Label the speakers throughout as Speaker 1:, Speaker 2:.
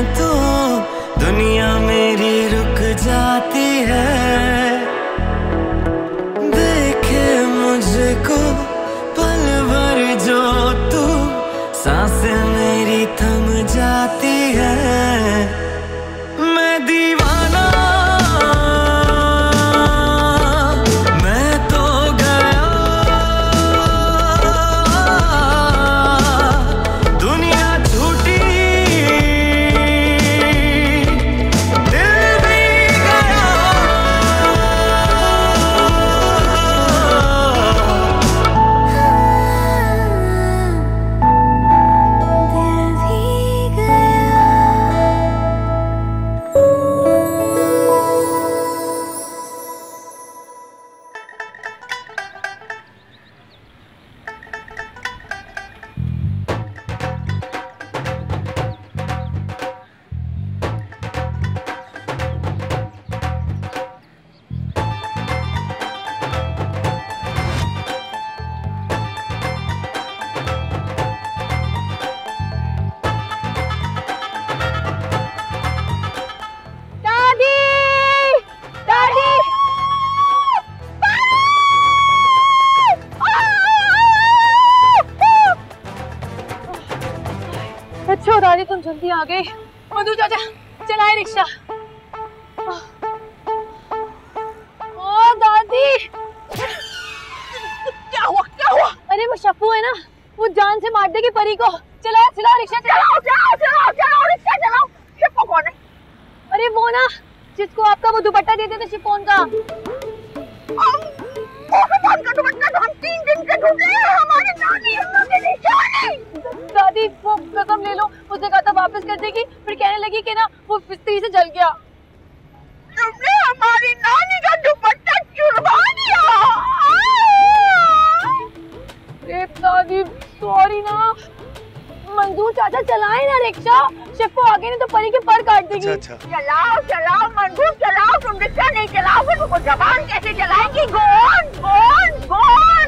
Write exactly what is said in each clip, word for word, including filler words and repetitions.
Speaker 1: तो दुनिया मेरी रुक जाती है। देखे मुझको पल भर जो तू, सांसें मेरी थम जाती है। मैं दीवाना
Speaker 2: दादी तुम जल्दी आ गए। मधु चाचा चलाए रिक्शा। ओ दादी क्या हुआ क्या हुआ? अरे वो शप्पू है ना, वो जान से मार देगी परी को। चलाओ चलाओ रिक्शा चलाओ चलाओ चलाओ चलाओ रिक्शा चलाओ। शप्पू कौन है? अरे वो ना जिसको आपका वो दुपट्टा देते थे शिफॉन का। शिफॉन का दुपट्टा तो हम तीन दिन से ढूंढ रहे हैं। हमारी नानी हमारे निशानी। दादी वो कसम ले लो, उसने कहा था वापस कर देगी, फिर कहने लगी कि ना वो फिस्ती से जल गया। तुमने हमारी नानी का दुपट्टा चुरवा दिया। अरे दादी सॉरी ना। मंजूर चाचा चलाए ना रिक्शा, शिफ्को आगे नहीं तो परी के पर काट देगी। अच्छा, अच्छा। चलाओ चलाओ मंजूर चलाओ, तुम रिक्शा नहीं चलाओगे तो जबान कैसे चलाएंगी? गोन गोन गोन।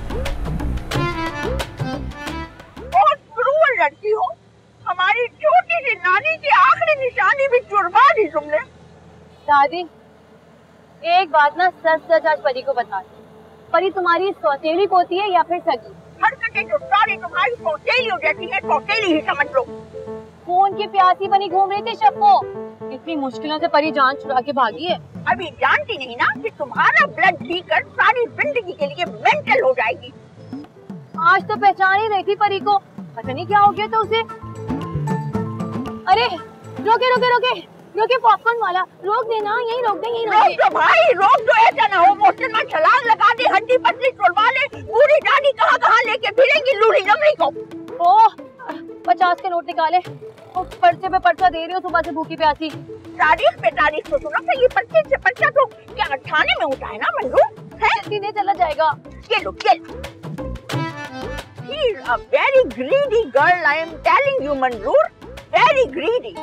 Speaker 2: बहुत क्रूर लड़की हो, हमारी छोटी सी नानी की आखिरी निशानी भी चुरवा दी तुमने। दादी एक बात ना सच सच आज परी को बता दो, परी तुम्हारी सौतेली पोती है या फिर सगी? हरकतें जो सारी तुम्हारी सौतेली हो जाती है, सौतेली ही समझ लो। फोन की प्यासी बनी घूम रही थी शप्पो, इतनी मुश्किलों से परी जान छुड़ा के भागी है। अभी जानती नहीं ना कि तुम्हारा ब्लड पीकर सारी जिंदगी के लिए मेंटल हो जाएगी। आज तो पहचान ही रही थी परी को, पता नहीं क्या हो गया था उसे। अरे रोके रोके रोके रोके पॉपकॉर्न वाला, रोक देना, यहीं रोक दे यहीं रोक दो भाई, रोक दो। ऐसा ना हो मोहसिन में छलांग लगा दे, हड्डी पसली तोड़वा ले, बूढ़ी दादी कहाँ कहाँ लेके फिरेंगी लूढ़ी लमड़ी को। ओह पचास के नोट निकाले, पर्चे पे पर्चा दे रही हो सुबह से भूखी प्यासी। तारीख पे तारीख तो सुना था, ये पर्चे से पर्चा तो क्या थाने में उठा है ना मंजूर है? जल्दी नहीं चला जाएगा। ये लो ये लो। She's a very greedy girl, I am telling you मंजूर, very greedy.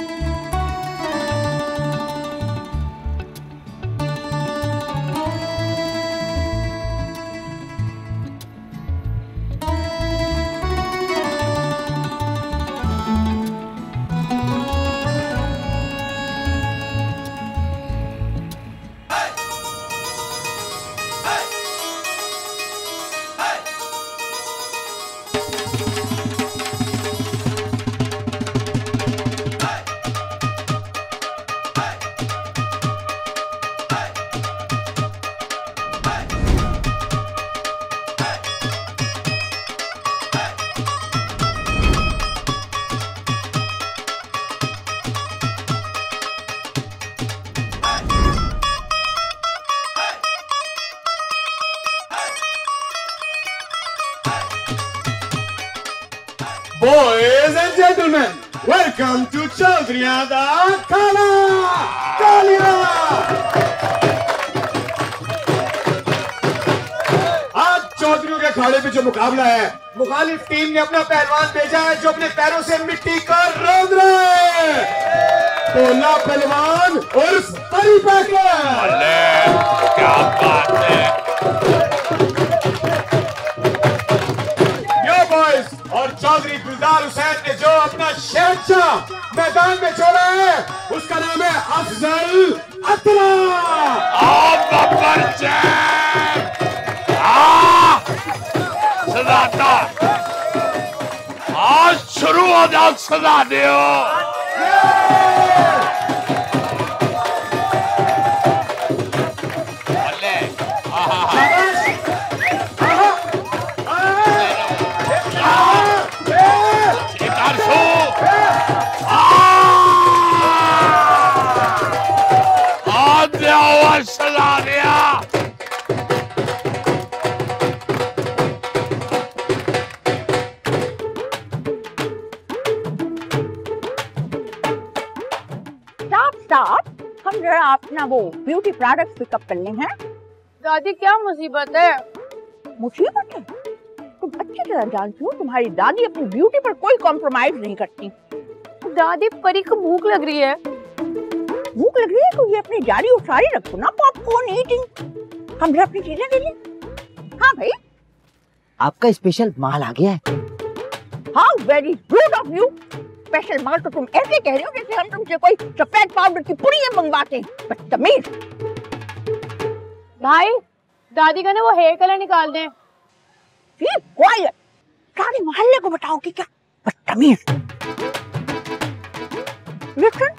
Speaker 3: Boys and gentlemen, welcome to Chaudhriya da Khala Kalira. आज चौधरियों के अखाड़े पे जो मुकाबला है, मुखालिफ टीम ने अपना पहलवान भेजा है जो अपने पैरों से मिट्टी का रौंद रहा है। तो पहलवान उर्फ परी पैकर।
Speaker 4: क्या बात है।
Speaker 3: और चौधरी गुलजार हुसैन ने जो अपना शहंशाह मैदान में छोड़ा है, उसका नाम है अफजल अतरा।
Speaker 4: सदाता आज शुरू हो जाओ, सदा दियो।
Speaker 2: हम जरा अपना वो ब्यूटी प्रोडक्ट्स पिकअप कर लें। हैं
Speaker 5: दादी क्या मुसीबत है?
Speaker 2: मुसीबत है? तुम अच्छी तरह जानती हो तुम्हारी दादी अपनी ब्यूटी पर कोई कॉम्प्रोमाइज नहीं करती।
Speaker 5: दादी परी को भूख लग रही है।
Speaker 2: भूख लग रही है तो ये अपनी जारी उठारी रखो ना, पॉपकॉर्न ईटिंग। हम जरा अपनी चीजें ले लें। हाँ भाई,
Speaker 6: आपका स्पेशल माल आ गया है।
Speaker 2: How very rude of you. Special माल तो तुम ऐसे कह रहे हो जैसे हम तुमसे कोई सफेद पाउडर की पुड़ियां मंगवाते हैं। बदतमीज।
Speaker 5: भाई दादी का ना वो हेयर कलर निकाल दें।
Speaker 2: क्वाइट, सारे मोहल्ले को बताओ कि क्या बदतमीज। लिसन,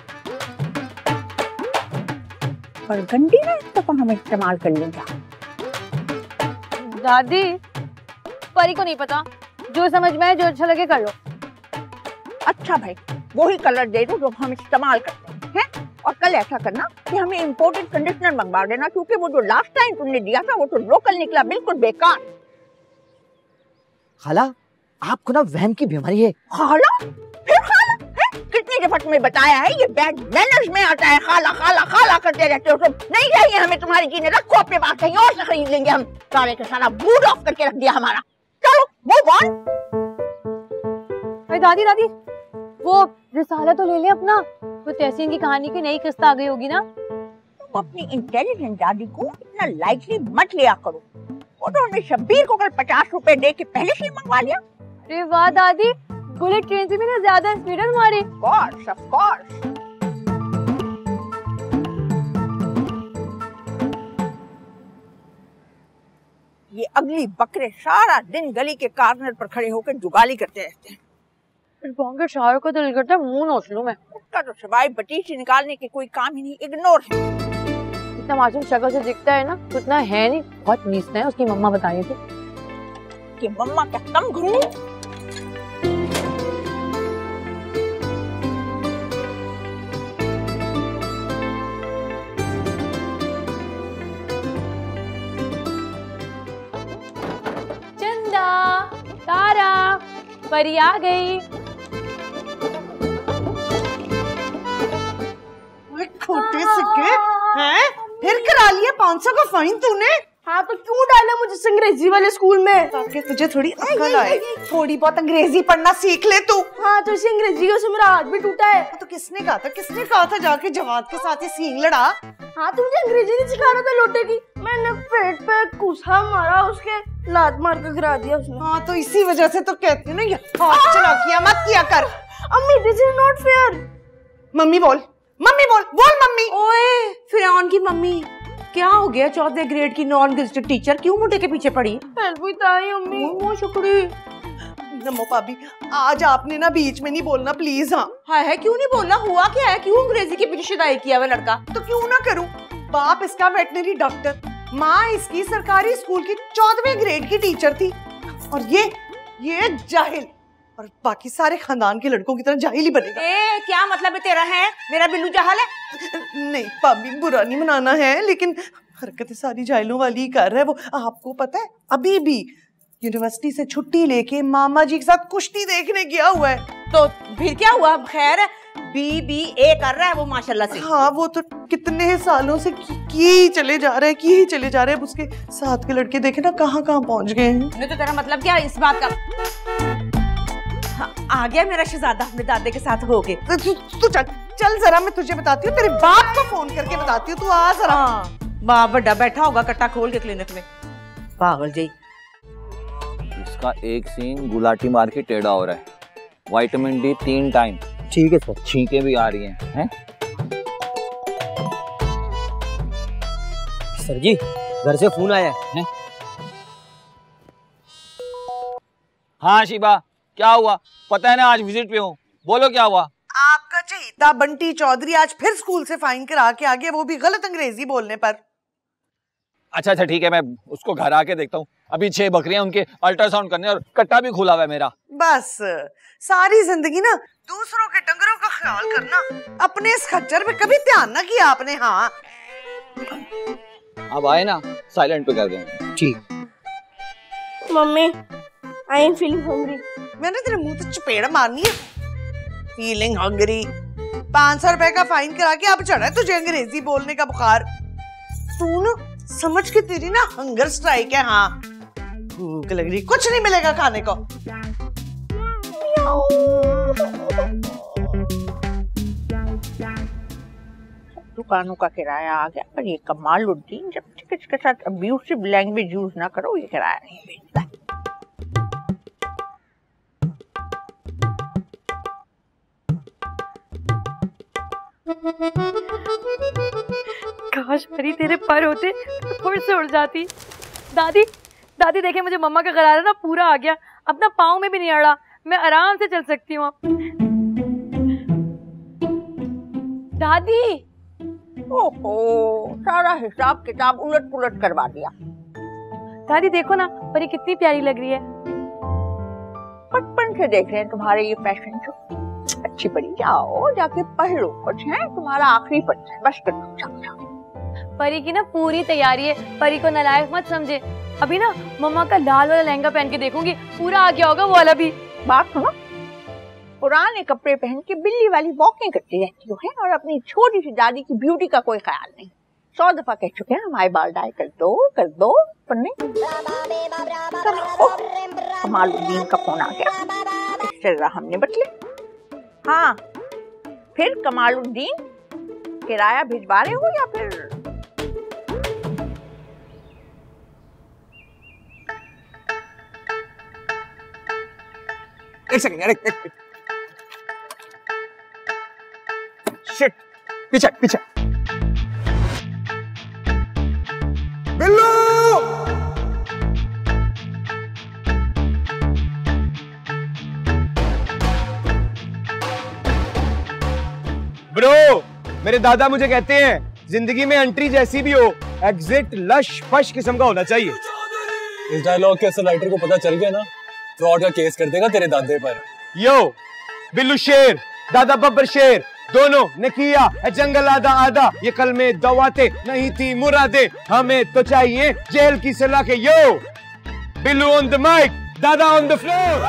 Speaker 2: पर गंदी ना इस दफा हम इस्तेमाल कर लेंगे।
Speaker 5: दादी परी को नहीं पता, जो समझ में आए जो अच्छा लगे कर लो।
Speaker 2: अच्छा भाई, वही कलर दे दो जो हम इस्तेमाल करते हैं। और कल ऐसा करना कि हमें इम्पोर्टेड कंडीशनर मंगवा देना, क्योंकि वो जो लास्ट टाइम तुमने दिया था वो तो लोकल निकला, बिल्कुल बेकार।
Speaker 6: खाला, आपको ना वहम की बीमारी है।
Speaker 2: खाला? फिर खाला? है? कितनी दफा तुम्हें बताया है ये बैड मैनर्स में आता है। खाला खाला खाला करते रहते हो तुम। नहीं चाहिए हमें तुम्हारी चीजें, रखो अपने पास, कहीं और से खरीद लेंगे हम। सारे का सारा मूड ऑफ करके रख दिया हमारा। चलो मूव ऑन।
Speaker 5: दादी दादी वो रिसाला तो ले ले अपना। वो तहसीन की कहानी की नई किस्त आ गई होगी ना।
Speaker 2: तुम अपनी इंटेलिजेंट दादी को इतना लाइटली मत लिया करो। वो तो हमने शब्बीर को कल पचास रुपए दे के पहले से ही मंगवा लिया।
Speaker 5: अरे वाह दादी, बुलेट ट्रेन से भी ना ज्यादा स्पीड है तुम्हारी।
Speaker 2: Course of course. ये अगली बकरे सारा दिन गली के कॉर्नर पर खड़े होकर जुगाली करते रहते हैं।
Speaker 5: बॉन्गर शाहर को दिल करता है मुंह नोच लूं मैं।
Speaker 2: उसका तो सिवाय बटीसी निकालने के कोई काम ही नहीं, इग्नोर है।
Speaker 5: इतना मासूम शक्ल से दिखता है ना, उतना है नहीं, बहुत नीचता है। उसकी मम्मा बताई थी
Speaker 2: कि मम्मा क्या कम घूम।
Speaker 5: चंदा, तारा, परी आ गई।
Speaker 7: खोटे सिक्के हैं? फिर करा लिया पाँच सौ का फाइन तूने?
Speaker 8: हाँ तो क्यों डाला मुझे अंग्रेजी वाले स्कूल में?
Speaker 7: ताकि तुझे थोड़ी अकल आए, थोड़ी बहुत अंग्रेजी पढ़ना सीख ले तू।
Speaker 8: हाँ तो इसी अंग्रेजी से मेरा हाथ भी टूटा है।
Speaker 7: तो किसने कहा था किसने कहा था जाके जवाद के साथ ही सींग लड़ा?
Speaker 8: हाँ तो मुझे अंग्रेजी नहीं सिखा रहा था लोटे की। मैंने पेट पे कुसा मारा, उसके लात मार कर गिरा दिया उसने।
Speaker 7: हाँ तो इसी वजह से तो कहती हूँ ना ये हाथ चला किया मत किया कर।
Speaker 8: अम्मी this is not fair.
Speaker 7: Mummy बोल, मम्मी बोल, बोल मम्मी।
Speaker 8: ओए फिरौन की मम्मी, क्या हो गया? चौथे ग्रेड की नॉन गेस्टेड टीचर क्यों मुंडे के पीछे पड़ी? अम्मी वो शुक्री।
Speaker 7: नमो भाभी, आज आपने ना बीच में नहीं बोलना प्लीज। हाँ
Speaker 8: हाय है क्यों नहीं बोलना? हुआ क्या है? क्यों अंग्रेजी के पीछे शुदाई किया हुआ लड़का?
Speaker 7: तो क्यों ना करूं? बाप इसका वेटनरी डॉक्टर, माँ इसकी सरकारी स्कूल की चौदहवें ग्रेड की टीचर थी, और ये ये जाहिल, और बाकी सारे खानदान के लड़कों की तरह जाहिल ही बनेगा।
Speaker 8: ए, क्या मतलब है तेरा? है मेरा बिल्लू जाहिल है?
Speaker 7: नहीं भाभी, बुरा नहीं मनाना है, लेकिन हरकतें सारी जाहिलों वाली ही कर रहा है वो। आपको पता है अभी भी यूनिवर्सिटी से छुट्टी लेके मामा जी के साथ कुश्ती देखने गया हुआ है।
Speaker 8: तो फिर क्या हुआ? खैर बी बी ए कर रहा है वो माशाल्लाह से।
Speaker 7: हाँ वो तो कितने सालों से किए चले जा रहे हैं किए चले जा रहे हैं। उसके साथ के लड़के देखे ना कहाँ कहाँ पहुंच गए हैं।
Speaker 8: नहीं तो तेरा मतलब क्या इस बात का? हाँ, आ गया मेरा शहजादा अपने दादे के साथ हो के।
Speaker 7: तो तू, तू चल चल जरा, मैं तुझे बताती हूँ, तेरे बाप को फोन करके बताती हूँ, तू आ जरा।
Speaker 8: बाप बड़ा बैठा होगा कट्टा खोल के क्लिनिक में, पागल जी।
Speaker 9: इसका एक सीन गुलाटी मार के टेढ़ा हो रहा है। विटामिन डी तीन टाइम,
Speaker 6: ठीक है सर।
Speaker 9: छींकें भी आ रही हैं हैं?
Speaker 6: सर जी घर से फोन आया है।
Speaker 9: हाँ शिबा, क्या हुआ? पता है ना आज विजिट पे हूँ, बोलो क्या हुआ?
Speaker 7: आपका चहीता बंटी चौधरी आज फिर स्कूल से फाइन करा के आ गया, वो भी गलत अंग्रेजी बोलने पर।
Speaker 9: अच्छा अच्छा ठीक है, मैं उसको घर आके देखता हूँ। अभी छह बकरियां उनके अल्ट्रासाउंड करने और कट्टा भी खुला हुआ है मेरा।
Speaker 7: बस सारी जिंदगी ना दूसरों के डंगरों का ख्याल करना, अपने इस खच्चर पे कभी ध्यान ना किया आपने। हाँ
Speaker 9: अब आए ना, साइलेंट पे कर दें।
Speaker 6: ठीक।
Speaker 2: Mummy I am feeling hungry.
Speaker 7: मैंने तेरे मुंह पे चपेड़ मारनी है। Feeling hungry? पांच सौ रुपए का फाइन करा के अब चढ़ा है तुझे अंग्रेजी बोलने का बुखार। तू ना समझ के तेरी ना हंगर स्ट्राइक है। हाँ भूख लग रही, कुछ नहीं मिलेगा खाने को।
Speaker 8: दुकानों का किराया आ गया, पर ये कमालुद्दीन जब तक इसके साथ अब्यूसिव लैंग्वेज यूज ना करो ये किराया नहीं भेजता।
Speaker 5: काश परी तेरे पर होते तो फुर से उड़ जाती। दादी दादी देखे मुझे मम्मा का गरारा ना पूरा आ गया, अपना पाँव में भी नहीं अड़ा, मैं आराम से चल सकती हूँ। दादी
Speaker 8: ओहो, सारा हिसाब किताब उलट पुलट करवा दिया।
Speaker 5: दादी देखो ना परी कितनी प्यारी लग रही है।
Speaker 8: बचपन से देख रहे हैं तुम्हारे ये फैशन शो। अच्छी पड़ी, जाओ जाके पढ़ लो कुछ, है तुम्हारा आखिरी पर्चा है, बस कर दो जाओ जाओ।
Speaker 5: परी की ना पूरी तैयारी है, परी को नालायक मत समझे। अभी ना मम्मा का लाल वाला लहंगा पहन के देखूंगी, पूरा आ गया होगा वो वाला भी।
Speaker 8: बात सुनो, पुराने कपड़े पहन के बिल्ली वाली वॉकिंग करती रहती हो है, और अपनी छोटी सी दादी की ब्यूटी का कोई ख्याल नहीं। सौ दफा कह चुके हैं हमारे बाल डाई कर दो कर दो, पर नहीं। कमालुद्दीन का फोन आ गया, इससे राह हमने बदले। हाँ फिर कमालुद्दीन, किराया भिजवा रहे हो या फिर?
Speaker 6: एक सेकंड यार, एक, एक, शिट, पीछे पीछे।
Speaker 3: बिल्लू! ब्रो, मेरे दादा मुझे कहते हैं जिंदगी में एंट्री जैसी भी हो, एग्जिट लश फश किस्म का होना चाहिए।
Speaker 10: इस डायलॉग के असल राइटर को पता चल गया ना, फ्रॉड का केस कर देगा तेरे दादे पर।
Speaker 3: यो बिल्लू शेर, दादा बब्बर शेर, दोनों ने किया है जंगल आधा आधा, ये कल में दवाते नहीं थी मुरादे, हमें तो चाहिए जेल की सलाह के। Yo Billu on the mike, दादा ऑन द फ्लोर।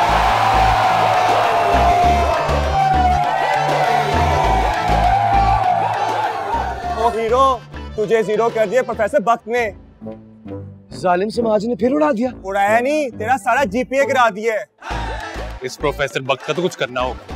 Speaker 10: ओ हीरो, तुझे जीरो कर दिया प्रोफेसर बक ने।
Speaker 3: जालिम समाज ने फिर उड़ा दिया।
Speaker 10: उड़ाया नहीं, तेरा सारा जीपीए गिरा दिया।
Speaker 4: इस प्रोफेसर बक का तो कुछ करना होगा।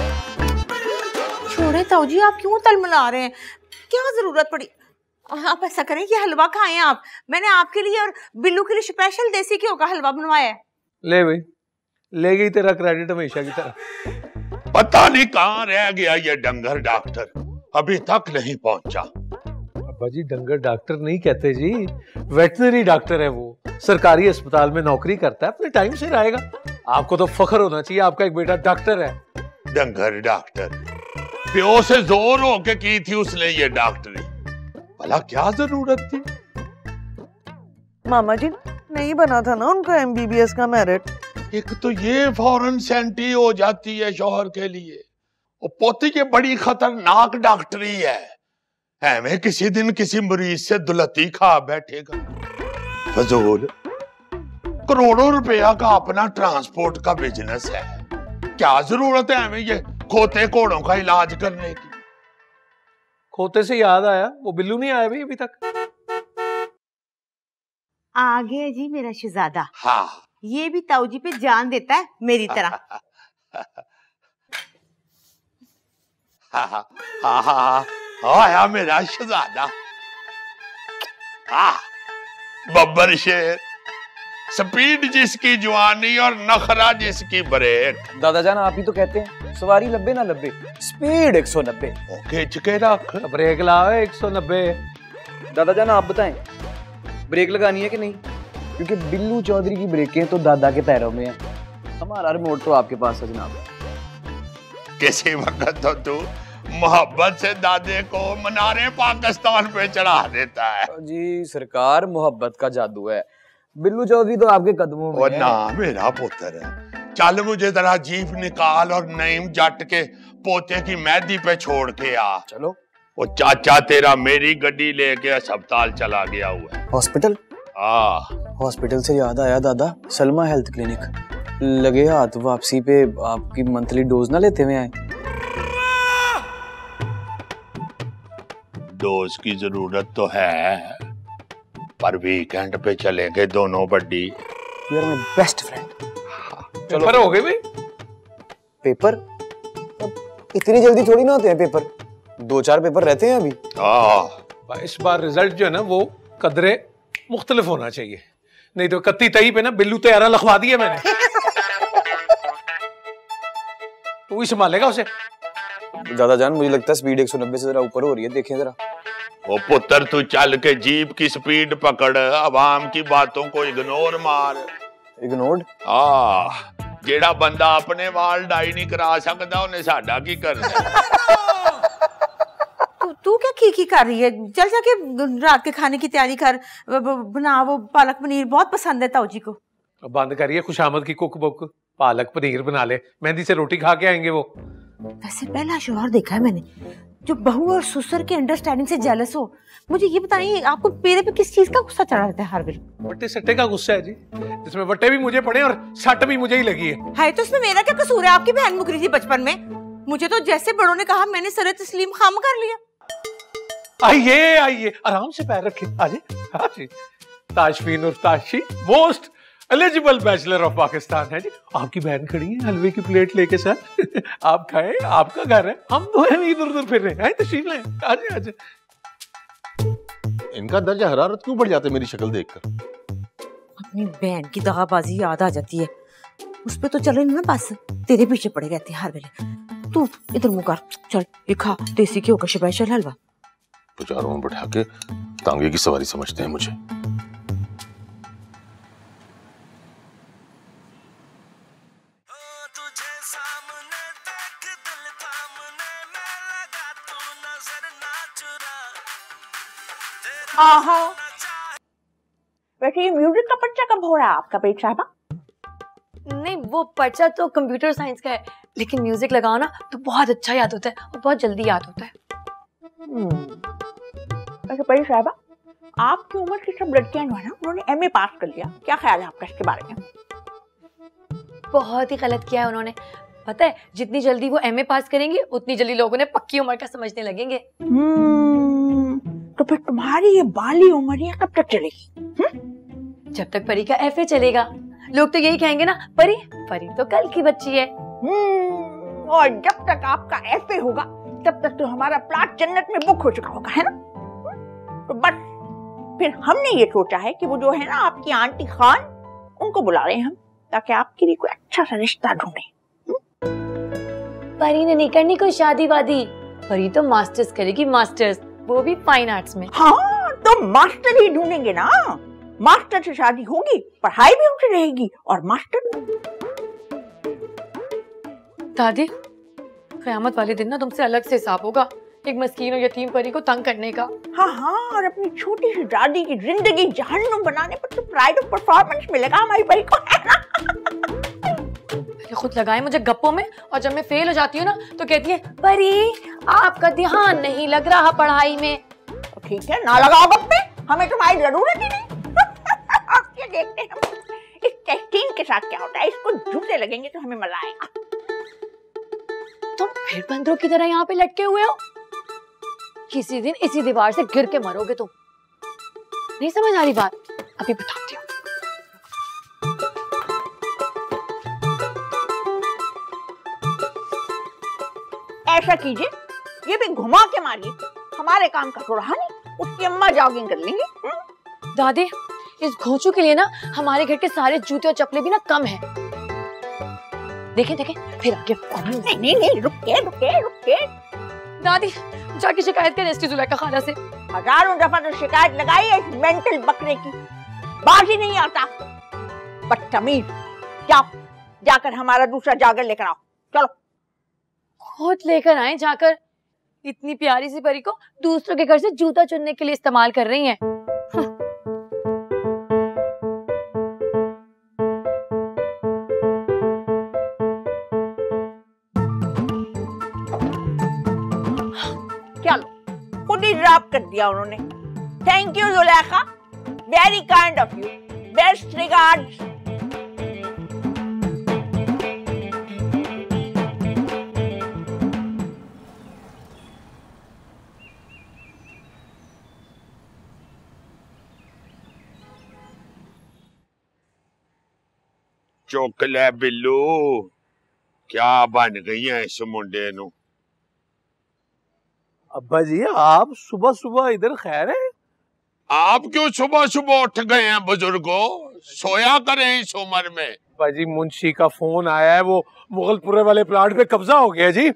Speaker 8: छोड़े ताऊ जी, आप क्यों तलमला रहे हैं? क्या जरूरत पड़ी? आप ऐसा करें कि हलवा खाएं आप, मैंने आपके लिए और बिल्लू के लिए स्पेशल देसी घी का हलवा बनवाया है।
Speaker 11: ले भाई, ले गई तेरा क्रेडिट हमेशा की तरह।
Speaker 4: पता नहीं कहाँ रह गया ये डंगर डॉक्टर, अभी तक नहीं पहुंचा।
Speaker 11: अब्बा जी डंगर डॉक्टर नहीं कहते जी, वेटनरी डॉक्टर है वो, सरकारी अस्पताल में नौकरी करता है, अपने टाइम से रहेगा। आपको तो फख्र होना चाहिए, आपका एक बेटा डॉक्टर है।
Speaker 4: डंगर डॉक्टर, प्यो से जोर होके की थी उसने ये डॉक्टरी, भला क्या जरूरत थी?
Speaker 7: मामा जी नहीं बना था ना उनका एमबीबीएस का मेरिट।
Speaker 4: एक तो ये फौरन सेंटी हो जाती है शौहर के लिए, और पोती की बड़ी खतरनाक डॉक्टरी है, हमें किसी दिन किसी मरीज से दुलती खा बैठेगा। फजूल, करोड़ों रुपया का अपना ट्रांसपोर्ट का बिजनेस है, क्या जरूरत है हमें ये खोते घोड़ों का इलाज करने की?
Speaker 11: खोते से याद आया, वो बिल्लू नहीं आया भाई अभी तक।
Speaker 8: आ गया जी मेरा शहजादा।
Speaker 4: हाँ,
Speaker 8: ये भी ताऊ जी पे जान देता है मेरी तरह।
Speaker 4: हाँ हाँ हाँ, आया मेरा शहजादा। हाँ, बब्बर शेर, स्पीड जिसकी जवानी और नखरा जिसकी ब्रेक।
Speaker 9: दादा जान आप ही तो कहते हैं
Speaker 6: सवारी लब्बे ना लब्बे, स्पीड एक सौ नब्बे।
Speaker 4: ओके चुके रख,
Speaker 11: ब्रेक लाओ एक सौ नब्बे।
Speaker 6: दादा जान आप बताएं, ब्रेक लगानी है कि नहीं? क्योंकि बिल्लू चौधरी की ब्रेकें तो दादा के पैरों में है, हमारा रिमोट तो आपके पास है जनाब।
Speaker 4: किसी वक्त तो तू मोहब्बत से दादे को मनारे पाकिस्तान पे चढ़ा देता है।
Speaker 6: जी सरकार, मोहब्बत का जादू है, बिल्लू चौधरी तो आपके कदमों में है।
Speaker 4: ना मेरा पुत्र है, चल मुझे जरा जीप निकाल और नईम जट के पोते की मेहंदी पे छोड़ के आ।
Speaker 6: चलो।
Speaker 4: वो चाचा तेरा मेरी गड्डी लेके अस्पताल चला गया हुआ है।
Speaker 6: हॉस्पिटल?
Speaker 4: हाँ।
Speaker 6: हॉस्पिटल से याद आया दादा, सलमा हेल्थ क्लिनिक लगे हाथ वापसी पे आपकी मंथली डोज ना लेते हुए आए।
Speaker 4: डोज की जरूरत तो है, पर वीकेंड पे चलेंगे दोनों बड्डी।
Speaker 6: यार मैं बेस्ट फ्रेंड।
Speaker 11: पेपर हो गए भाई?
Speaker 6: पेपर इतनी जल्दी थोड़ी ना होते हैं पेपर, दो चार पेपर रहते हैं अभी।
Speaker 11: हाँ इस बार रिजल्ट जो है ना वो कदरे मुख्तलिफ होना चाहिए, नहीं तो कत्ती तई पे ना बिल्लू तैयारा लिखवा दिया मैंने। तू ही संभालेगा उसे।
Speaker 6: दादा जान मुझे लगता है स्पीड एक सौ नब्बे से जरा ऊपर हो रही है, देखें जरा।
Speaker 4: ओ पुत्र तू चल के जीप की स्पीड पकड़, अवाम की बातों को इग्नोर मार।
Speaker 6: इग्नोर्ड?
Speaker 4: हाँ, जेड़ा बंदा अपने वाल डाई नहीं करा सकता उन्हें साडा की करना।
Speaker 2: तू तू क्या की की कर रही है? चल जाके रात के खाने की तैयारी कर, बना वो पालक पनीर, बहुत पसंद है ताऊ जी को।
Speaker 11: बंद करिए खुशामद की कुक बुक, पालक पनीर बना ले, मेहंदी से रोटी खा के आएंगे वो।
Speaker 2: वैसे पहला शोहर देखा है मैंने जो बहू और ससुर के अंडरस्टैंडिंग से जेलस हो। मुझे ये बताइए आपको मेरे पे किस चीज का गुस्सा चढ़ा रहता है हर वेले?
Speaker 11: वट्टे सट्टे का गुस्सा है जी, जिसमें वट्टे भी मुझे पड़े और सट भी मुझे ही लगी है।
Speaker 2: है तो इसमें मेरा क्या कसूर है? आपकी बहन मुकरी थी बचपन में, मुझे तो जैसे बड़ों ने कहा मैंने सरे तस्लीम खाम कर लिया।
Speaker 11: आइए आइए आराम से पैर रखिए, आइए। ताशफीन और Tashi most eligible bachelor of Pakistan है जी। आपकी बहन खड़ी है हलवे की प्लेट लेके सर, आप खाएं, आपका घर है, हम दो हैं इधर उधर फिर रहे हैं, तशरीफ लाएं, आजे आजे।
Speaker 12: इनका दर्जा हरारत क्यों बढ़ जाता है मेरी शक्ल देखकर?
Speaker 2: अपनी बहन की दगाबाजी याद आ जाती है, उस पे तो चले ना बस, तेरे पीछे पड़े रहते हैं हर वेले। तू इधर मुंह कर, चल ये खा देसी घी का स्पेशल हलवा।
Speaker 12: पुजारों में बैठा के तांगे की सवारी समझते हैं मुझे।
Speaker 8: आहा, वैसे ये म्यूजिक का पर्चा कब हो रहा है आपका पेट साहबा?
Speaker 5: नहीं वो पर्चा तो कंप्यूटर साइंस का है, लेकिन म्यूजिक लगाओ ना तो बहुत अच्छा याद होता है और बहुत जल्दी याद होता है।
Speaker 8: वैसे परी साहबा, आपकी उम्र की सब लड़कियां जो है ना उन्होंने एमए पास कर लिया, क्या ख्याल है आपका इसके बारे में?
Speaker 5: बहुत ही गलत किया है उन्होंने। पता है जितनी जल्दी वो एमए पास करेंगे उतनी जल्दी लोगों ने पक्की उम्र का समझने लगेंगे।
Speaker 8: तो फिर तुम्हारी ये बाली उम्र ये कब तक चलेगी?
Speaker 5: हुँ? जब तक परी का एफए चलेगा। लोग तो यही कहेंगे ना, परी परी तो कल की बच्ची है।
Speaker 8: और जब तक आपका एफए होगा तब तक तो हमारा प्लाट जन्नत में बुक हो चुका होगा, है ना? तो बस फिर हमने ये सोचा है कि वो जो है ना आपकी आंटी खान, उनको बुला रहे हैं हम, ताकि आपके लिए कोई अच्छा सा रिश्ता ढूंढे।
Speaker 5: परी ने नहीं करनी कोई शादी वादी, परी तो मास्टर्स करेगी, मास्टर्स, वो भी फाइन आर्ट्स में।
Speaker 8: हाँ तो मास्टर ही ढूंढेंगे ना, मास्टर से शादी होगी, पढ़ाई भी उनसे रहेगी और मास्टर।
Speaker 5: दादी क़यामत वाले दिन ना तुमसे अलग से हिसाब होगा, एक मस्कीन और यतीम परी को तंग करने का।
Speaker 8: हाँ हाँ, और अपनी छोटी सी दादी की जिंदगी जहन्नुम बनाने पर तो प्राइड ऑफ परफॉर्मेंस मिलेगा हमारी परी को, है ना?
Speaker 5: खुद लगाए मुझे गप्पों में, और जब मैं फेल हो जाती हूँ ना तो कहती है परी आपका ध्यान नहीं लग रहा पढ़ाई में।
Speaker 8: तो ठीक है ना लगाओ गप्पे, हमें तुम्हारी जरूरत ही नहीं। अब क्या देखते हैं हम इस टेस्टिंग के साथ क्या होता है, इसको झूठे लगेंगे तो हमें मजा आएगा।
Speaker 5: तुम फिर बंदरों की तरह यहाँ पे लटके हुए हो, किसी दिन इसी दीवार से गिर के मरोगे तुम। नहीं समझ आ रही बात? अभी बताती हूँ।
Speaker 8: ऐसा कीजिए, ये भी घुमा के मारिए, हमारे काम का तो रहा नहीं, उसकी अम्मा जॉगिंग कर लेंगे।
Speaker 5: दादी इस घोंचू के लिए ना हमारे घर के सारे जूते और चप्पलें भी ना कम है। देखें देखें फिर आगे।
Speaker 8: नहीं नहीं नहीं रुके रुके रुके।
Speaker 5: दादी जाके शिकायत करें इसकी जुलेखा खाला से।
Speaker 8: हजारों दफा तो शिकायत लगाई है मेंटल बकरे की, बाज ही नहीं आता। बदतमीज, जाओ जाकर हमारा दूसरा जागर लेकर आओ। चलो
Speaker 5: खुद लेकर आए जाकर। इतनी प्यारी सी परी को दूसरों के घर से जूता चुनने के लिए इस्तेमाल कर रही हैं।
Speaker 8: चलो खुद ही ड्रॉप कर दिया उन्होंने। Thank you Zulekha, very kind of you, best regards.
Speaker 4: चुक ले बिल्लू, क्या बन गई है इस मुंडे नू।
Speaker 11: अब्बा जी आप सुबह सुबह इधर खैर है?
Speaker 4: आप क्यों सुबह सुबह उठ गए हैं बुजुर्गो, सोया करें इस उम्र में।
Speaker 11: अब्बा जी मुंशी का फोन आया है, वो मुगलपुरे वाले प्लाट पे कब्जा हो गया जी।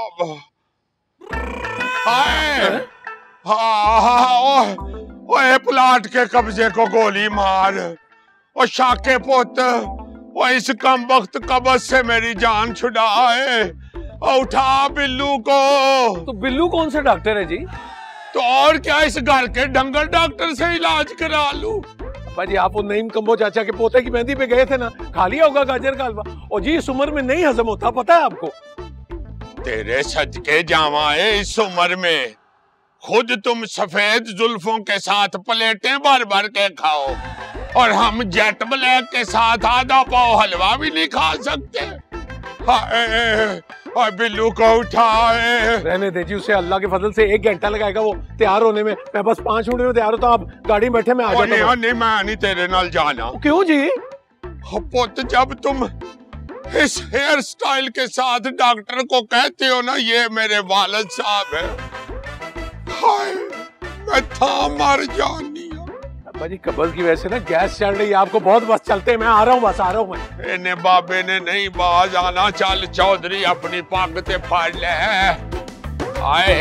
Speaker 4: हाय हाँ हाँ ओए ओए प्लाट के कब्जे को गोली मार। और शाके पुत वो इस कम वक्त कब्ज से मेरी जान छुड़ाए। उठा बिल्लू को।
Speaker 11: तो बिल्लू कौन सा डॉक्टर है जी?
Speaker 4: तो और क्या इस घर के डंगर डॉक्टर से इलाज करा लूं।
Speaker 11: अब्बा जी आप वो नईम कंबो चाचा के पोते की मेहंदी पे गए थे ना, खा लिया होगा गाजर का हलवा। और जी इस उम्र में नहीं हजम होता, पता है आपको।
Speaker 4: तेरे सदके जावाए इस उम्र में खुद तुम सफेद जुल्फों के साथ प्लेटें भर भर के खाओ और हम जेट ब्लैक के साथ आधा पाव हलवा भी नहीं खा सकते। हाय हाय बिल्लू को उठाए।
Speaker 11: रहने दे जी, उसे अल्लाह के फजल से एक घंटा लगाएगा वो तैयार होने में। मैं बस पांच मिनट में तैयार होता हूँ, आप गाड़ी में बैठे मैं आ जाता हूँ।
Speaker 4: नहीं, नहीं मैं नहीं तेरे नाल जाना।
Speaker 11: क्यों जी?
Speaker 4: पुत जब तुम इस हेयर स्टाइल के साथ डॉक्टर को कहते हो ना ये मेरे वालिद साहब है, हाय मैं था मर जानी।
Speaker 11: अब्बा जी कब्ज की वजह से ना गैस चल रही है आपको बहुत, बस चलते हैं, मैं आ रहा हूँ, बस आ रहा हूँ मैं।
Speaker 4: इन्हें बाबे ने नहीं बाज आना। चल चौधरी अपनी पागते फाड़ ले। आए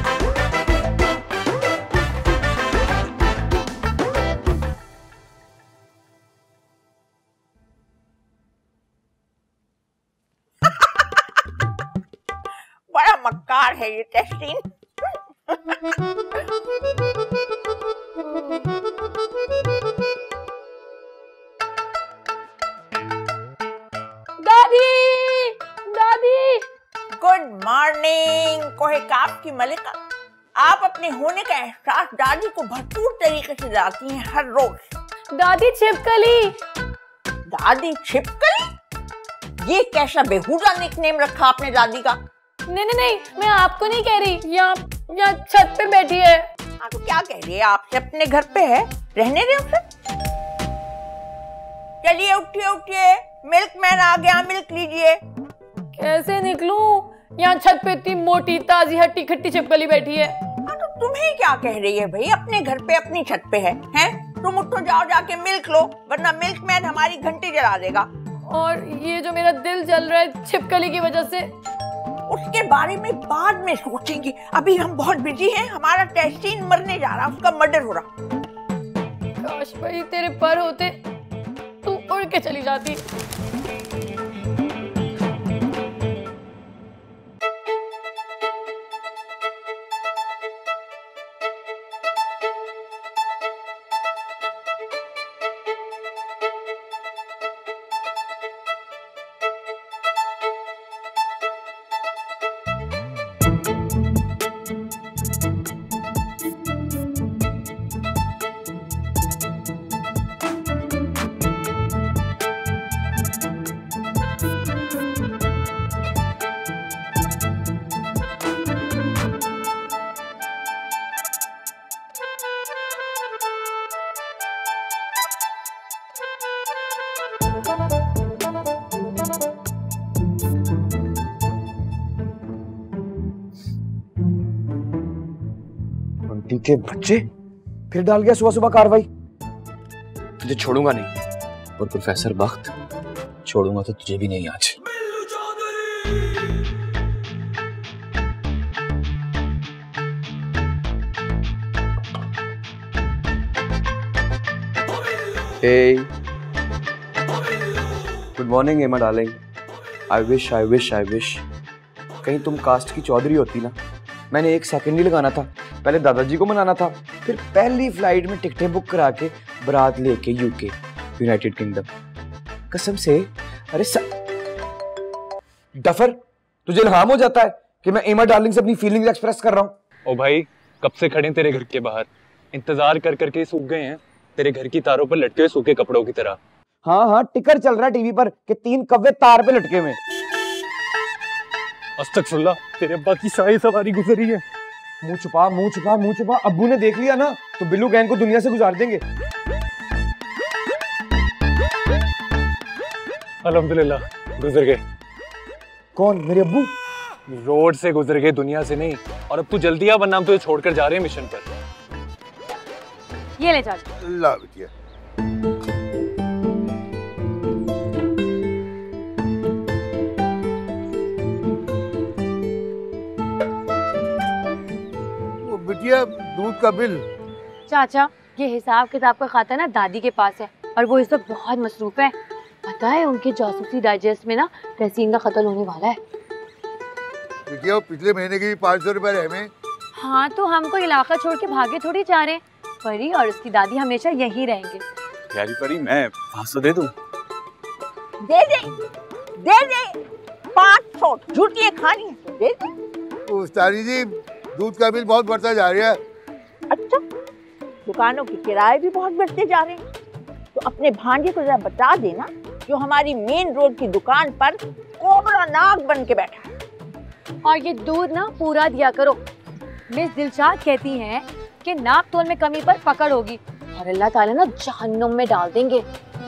Speaker 8: बड़ा मक्कार है ये टेस्टिंग।
Speaker 5: दादी दादी
Speaker 8: गुड मॉर्निंग कोहिकाफ की मलिका। आप अपने होने का एहसास दादी को भरपूर तरीके से दिलाती हैं हर रोज।
Speaker 5: दादी छिपकली।
Speaker 8: दादी छिपकली? ये कैसा बेहुदा निकनेम रखा आपने दादी का?
Speaker 5: नहीं नहीं नहीं मैं आपको नहीं कह रही, यहाँ यहाँ छत पे बैठी है।
Speaker 8: हाँ तो क्या कह रही है आपसे? अपने घर पे है, रहने दे उसे। चलिए उठिए उठिए, मिल्कमैन आ गया, मिल्क लीजिए।
Speaker 5: कैसे निकलूं? यहाँ छत पे इतनी मोटी ताजी हट्टी खट्टी छिपकली बैठी है।
Speaker 8: हाँ तो तुम्हें क्या कह रही है भाई, अपने घर पे अपनी छत पे है, हैं? तुम उठो जाओ जाके मिल्क लो, वरना मिल्कमैन हमारी घंटी जला देगा।
Speaker 5: और ये जो मेरा दिल जल रहा है छिपकली की वजह से,
Speaker 8: उसके बारे में बाद में सोचेंगे, अभी हम बहुत बिजी हैं। हमारा टेस्टीन मरने जा रहा, उसका मर्डर हो रहा।
Speaker 5: काश भाई तेरे पर होते, तू उड़ के चली जाती।
Speaker 6: के बच्चे फिर डाल गया सुबह सुबह कार्रवाई। तुझे छोड़ूंगा नहीं और प्रोफेसर बख्त छोड़ूंगा तो तुझे भी नहीं आज। Hey. Good morning, Emma darling. I wish, I wish, I wish. कहीं तुम कास्ट की चौधरी होती ना, मैंने एक सेकंड ही लगाना था। पहले दादाजी को मनाना था, फिर पहली फ्लाइट में टिकटें बुक करा के बारात लेके यूके, यूनाइटेड किंगडम। कसम से, अरे स... डफर, तुझे इल्हाम हो जाता है कि मैं एमा डार्लिंग से अपनी फीलिंग्स एक्सप्रेस कर रहा हूँ।
Speaker 10: ओ भाई, कब से खड़े तेरे घर के बाहर, इंतजार कर करके सूख गए हैं, तेरे घर की तारों पर लटके हुए सूखे कपड़ों की तरह।
Speaker 6: हाँ हाँ, टिकर चल रहा है टीवी पर कि तीन कव्वे तार पे लटके हुए।
Speaker 10: अस्तगफुरुल्लाह, तेरे अब्बा की शाही सवारी गुजरी है।
Speaker 6: मुंह छुपा, मुंह छुपा, मुंह छुपा। अब्बू ने देख लिया ना तो बिल्लू गैंग को दुनिया से गुजार देंगे।
Speaker 10: अल्हम्दुलिल्लाह, गुजर गए।
Speaker 6: कौन? मेरे अब्बू?
Speaker 10: रोड से गुजर गए, दुनिया से नहीं। और अब तू जल्दी आ, वरना हम तुझे छोड़कर जा रहे हैं मिशन पर।
Speaker 5: ये ले चाचा।
Speaker 13: ला बिटिया। वो बिटिया, दूध का बिल।
Speaker 5: चाचा, ये हिसाब किताब का खाता ना दादी के पास है और वो इस वक्त बहुत मसरूफ है। पता है उनके जासूसी डाइजेस्ट में ना तहसीन का कत्ल होने वाला है।
Speaker 13: बिटिया, पिछले महीने की पाँच सौ रुपए हमें।
Speaker 5: हाँ, तो हमको इलाका छोड़ के भागे थोड़ी जा रहे हैं। परी और उसकी दादी हमेशा यहीं रहेंगे।
Speaker 6: प्यारी परी, मैं पाँच सौ दे दूं?
Speaker 8: दे दे, दे दे। पाँच सौ झूठी खानी है तो दे दे।
Speaker 13: उस्तादी जी, दूध का बिल बहुत बढ़ता जा रहा है।
Speaker 8: अच्छा, दुकानों के किराए भी बहुत बढ़ते जा रहे हैं। तो अपने भांजे को जरा बता देना, जो हमारी मेन रोड की दुकान पर कोबरा नाग बन के बैठा है।
Speaker 5: और ये दूध ना पूरा दिया करो। मिस दिलशाद कहती हैं कि नाप तोल में कमी पर पकड़ होगी और अल्लाह ताला ना जहन्नुम में डाल देंगे।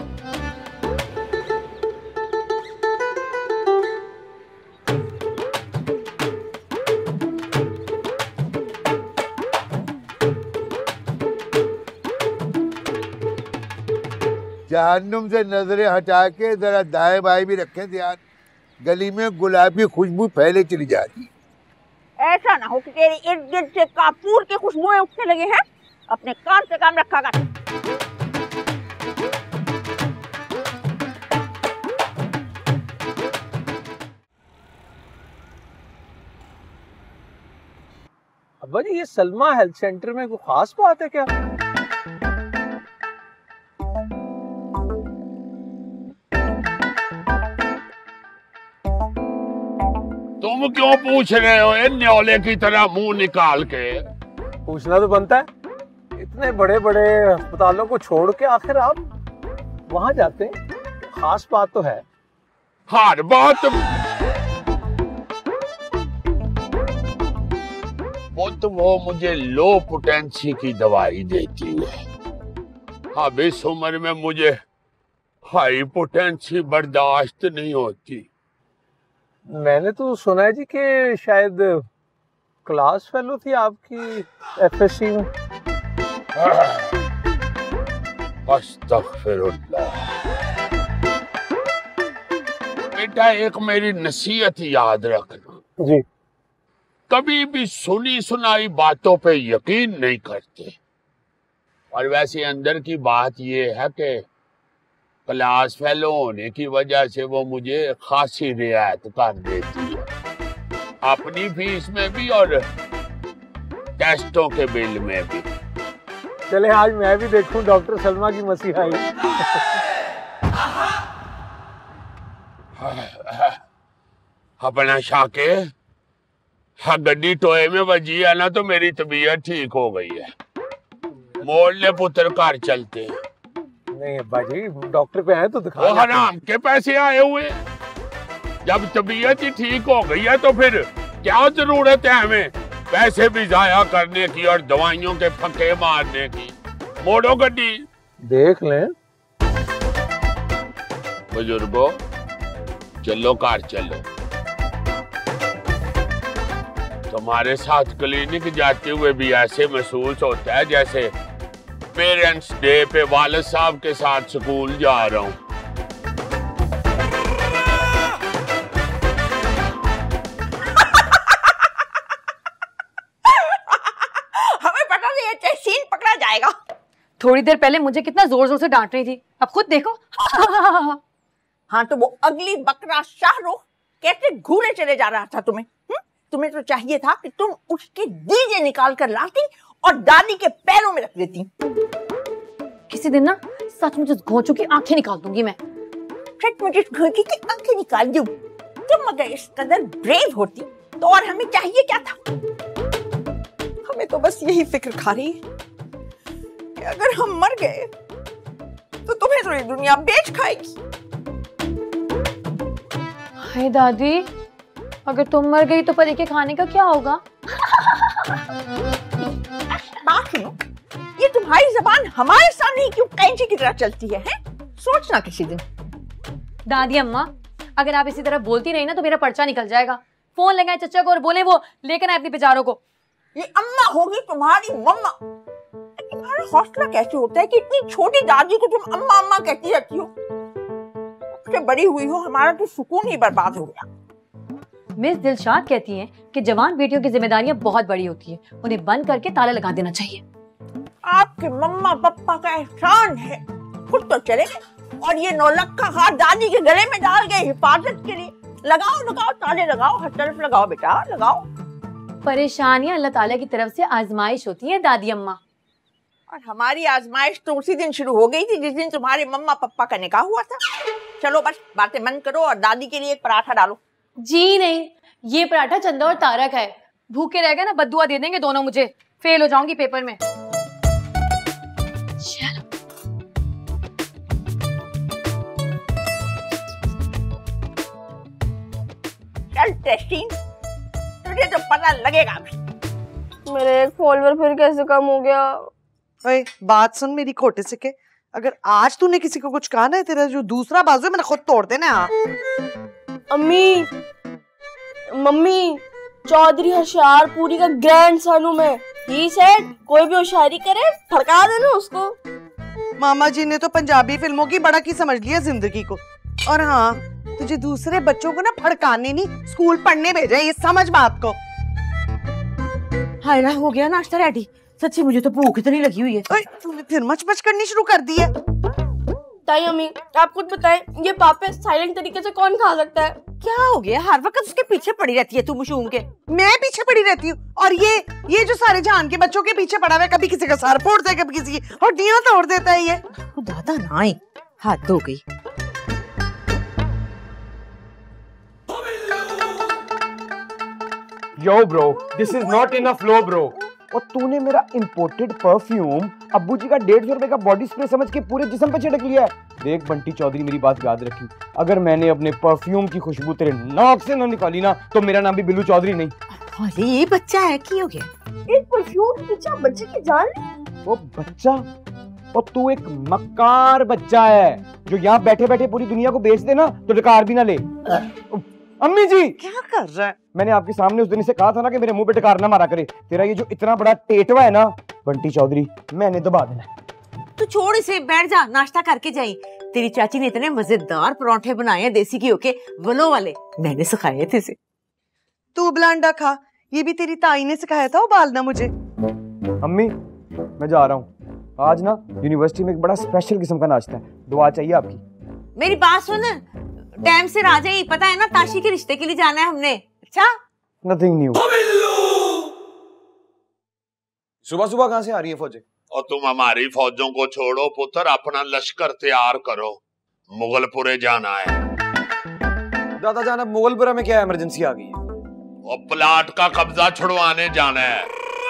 Speaker 13: जहन्नुम से नजरें हटा के जरा दाएं बाएं भी रखें ध्यान। गली में गुलाबी खुशबू फैले चली जा रही है।
Speaker 8: ऐसा ना हो कि तेरे इर्द गिर्द से कापूर की खुशबुएं उठने लगे हैं। अपने काम से काम रखा कर।
Speaker 11: अब्बा जी, ये सलमा हेल्थ सेंटर में कोई खास बात है क्या?
Speaker 4: तुम क्यों पूछ रहे हो न्योले की तरह मुंह निकाल के?
Speaker 11: पूछना तो बनता है। इतने बड़े बड़े अस्पतालों को छोड़ के आखिर आप वहां जाते हैं, खास बात तो है।
Speaker 4: हर बात वो तो वो मुझे लो पोटेंसी की दवाई देती है। अब इस उम्र में मुझे हाई पोटेंसी बर्दाश्त नहीं होती।
Speaker 11: मैंने तो सुना है जी कि शायद क्लास फेलो थी आपकी एफएससी में।
Speaker 4: अस्तगफिरुल्लाह। बेटा, एक मेरी नसीहत याद रखना
Speaker 11: जी,
Speaker 4: कभी भी सुनी सुनाई बातों पे यकीन नहीं करते। और वैसे अंदर की बात ये है कि क्लास फेलो होने की वजह से वो मुझे खासी रियायत कर देती है, अपनी फीस में भी और टेस्टों के बिल में भी।
Speaker 11: चले आज मैं भी देखूं डॉक्टर सलमा की मसीहाई।
Speaker 4: अपना शाके, हाँ गड्डी टोए में बजी है ना तो मेरी तबीयत ठीक हो गई है। मोड़ ले पुत्र, घर चलते हैं।
Speaker 11: नहीं अब्बा जी, डॉक्टर पे आए तो दिखा।
Speaker 4: वो हराम के पैसे आए हुए। जब तबीयत ही ठीक हो गई है तो फिर क्या जरूरत है हमें पैसे भी जाया करने की और दवाइयों के फंके मारने की। मोड़ो गड्डी।
Speaker 11: देख लें।
Speaker 4: बुजुर्गो, चलो कार चलो। तुम्हारे साथ क्लिनिक जाते हुए भी ऐसे महसूस होता है जैसे पेरेंट्स डे पे वालिद साहब के साथ स्कूल जा रहा हूं।
Speaker 2: आएगा।
Speaker 5: थोड़ी देर पहले मुझे कितना जोर जोर से डांट रही थी, अब खुद देखो।
Speaker 8: हाँ तो वो अगली बकरा शाहरुख कैसे घूरे चले जा रहा था तुम्हें? हुँ? तुम्हें तो चाहिए था कि तुम उसके डीजे निकाल कर लाती और दादी के पैरों में रख देती।
Speaker 5: किसी दिन ना सचमुच इस घोंचू की आंखें निकाल दूंगी मैं।
Speaker 8: सचमुच इस घोंचू की आंखें निकाल दूं? तुम अगर इस कदर ब्रेव होती तो और हमें चाहिए क्या था?
Speaker 7: हमें तो बस यही फिक्र खा रही है कि अगर हम मर गए तो तुम्हें तो ये दुनिया बेच खाएगी।
Speaker 5: हाय दादी, अगर तुम मर गई तो परी के खाने का क्या होगा?
Speaker 8: बात सुनो, ये तुम्हारी जबान हमारे सामने क्यों कैंची की तरह चलती है, है? सोचना किसी दिन।
Speaker 5: दादी अम्मा, अगर आप इसी तरह बोलती रही ना तो मेरा पर्चा निकल जाएगा। फोन लगाए चचा को और बोले वो लेकर आए अपनी बेचारों को।
Speaker 8: ये अम्मा होगी तुम्हारी मम्मा। तुम्हारा हौसला कैसे होता है कि इतनी छोटी दादी को तुम अम्मा अम्मा कहती रहती हो? उससे बड़ी हुई हो, हमारा तो सुकून ही बर्बाद हो गया।
Speaker 5: मिस दिलशाद कहती हैं कि जवान बेटियों की जिम्मेदारियां बहुत बड़ी होती है, उन्हें बंद करके ताला लगा देना चाहिए।
Speaker 8: आपके मम्मा पापा का एहसान है, खुद तो चले गए और ये नौलखा हाथ दादी के गले में डाल गए हिफाजत के लिए। लगाओ लगाओ ताले लगाओ, हर तरफ लगाओ बेटा लगाओ।
Speaker 5: परेशानियां अल्लाह ताला की तरफ से आजमाइश होती है दादी अम्मा।
Speaker 8: और हमारी आजमाइश तो उसी दिन शुरू हो गई थी जिस दिन तुम्हारे मम्मा पापा का निकाह हुआ था। चलो बस बातें बंद करो और दादी के लिए एक पराठा डालो।
Speaker 5: जी नहीं, ये पराठा चंदा और तारा का है। भूखे रह गए ना बद्दुआ दे देंगे दोनों मुझे, फेल हो जाऊंगी पेपर में। चलो
Speaker 8: चल टेस्टिंग, तुझे तो पता लगेगा अभी।
Speaker 2: मेरे एक फॉलोअर फिर कैसे कम हो गया?
Speaker 7: ओए बात सुन मेरी खोटे से के, अगर आज तूने किसी को कुछ कहा ना, तेरा जो दूसरा बाजू है मैंने खुद तोड़ देना है।
Speaker 2: अम्मी, मम्मी, चौधरी होशियारपुरी का ग्रैंड सन हूँ मैं। ही सेड कोई भी होशियारी करे फड़का देना उसको।
Speaker 7: मामा जी ने तो पंजाबी फिल्मों की बड़ा की समझ लिया जिंदगी को। और हाँ, तुझे दूसरे बच्चों को ना फड़काने नहीं, स्कूल पढ़ने भेजा है, ये समझ बात को।
Speaker 2: हाय ना, हो गया नाश्ता रेडी? सच्ची मुझे तो भूख इतनी लगी हुई है।
Speaker 7: ओए, तूने फिर मच मच करनी शुरू कर दी है।
Speaker 2: ताई अम्मी, आप खुद बताएं, ये पापे साइलेंट तरीके से कौन खा सकता है?
Speaker 8: क्या हो गया? हर वक्त उसके पीछे पड़ी रहती है तू मशूम के।
Speaker 7: मैं पीछे पड़ी रहती हूँ और ये ये जो सारे जहान के बच्चों के पीछे पड़ा हुआ है, कभी किसी का सर फोड़ता है, कभी किसी की हड्डियां तोड़ देता है। ये
Speaker 8: दादा ना आई, हाथ धो गई।
Speaker 6: Yo bro, this is not enough flow bro. और तूने मेरा इंपोर्टेड परफ्यूम अब्बू जी का डेढ़ सौ रुपए का बॉडी स्प्रे समझ के पूरे जिस्म पे छिड़क लिया है। देख बंटी चौधरी, मेरी बात याद रखी, अगर मैंने अपने परफ्यूम की खुशबू तेरे नाक से ना निकाली ना तो मेरा नाम भी बिल्लू चौधरी नहीं।
Speaker 8: अरे ये बच्चा है, की हो गया?
Speaker 2: एक परफ्यूम के पीछे बच्चे की जान।
Speaker 6: वो बच्चा, और तू एक मक्कार बच्चा है जो यहाँ बैठे बैठे पूरी दुनिया को बेच दे ना तो डकार भी ना ले। अम्मी जी
Speaker 7: क्या कर रहा है?
Speaker 6: मैंने आपके सामने उस दिन से कहा था ना कि मेरे मुंह पे डकार ना मारा करे। तेरा ये जो इतना बड़ा टेटवा है ना बंटी चौधरी, मैंने दबा देना।
Speaker 8: तू छोड़ इसे, बैठ जा, नाश्ता करके जाई। तेरी चाची ने इतने मजेदार परांठे बनाए हैं देसी घी के, वलो वाले, मैंने सिखाए थे इसे।
Speaker 7: तू ब्लांडा खा, ये भी तेरी ताई ने सिखाया था उबालना मुझे।
Speaker 6: अम्मी मैं जा रहा हूँ, आज ना यूनिवर्सिटी में एक बड़ा स्पेशल किस्म का नाश्ता है, दुआ चाहिए आपकी।
Speaker 8: मेरी बात सुन, टाइम से आ जाइए, पता है ना ताशी के रिश्ते के लिए जाना है हमने। अच्छा,
Speaker 6: नथिंग न्यू। सुबह सुबह कहाँ से आ रही है फौजें?
Speaker 4: और तुम हमारी फौजों को छोड़ो पुत्र, अपना लश्कर तैयार करो, मुगलपुरे जाना है।
Speaker 6: दादा जान, अब मुगलपुरा में क्या इमरजेंसी आ गई है?
Speaker 4: और प्लाट का कब्जा छुड़वाने जाना है।